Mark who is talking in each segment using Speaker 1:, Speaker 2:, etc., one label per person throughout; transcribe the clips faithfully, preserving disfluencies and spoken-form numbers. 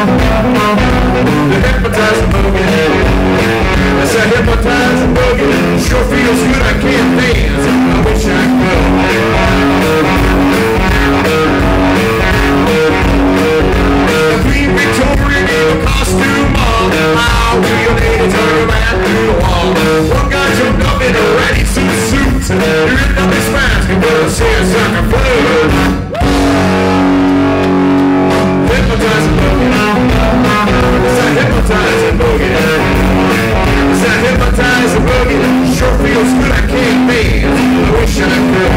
Speaker 1: The hypnotizing boogie. It's a hypnotizing boogie. Sure feels good, I can't dance. I wish I could. The Queen Victoria gave a costume on. How do you lady turn your man through the wall? One guy jumped up in a ratty suit suit. He ripped up his pants, he put a seersucker blue. Hypnotizing boogie. It's a hypnotizing boogie. It's a hypnotizing boogie. Sure feels good, I can't dance. I wish I could.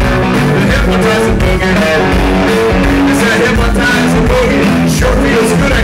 Speaker 1: Sure feels good.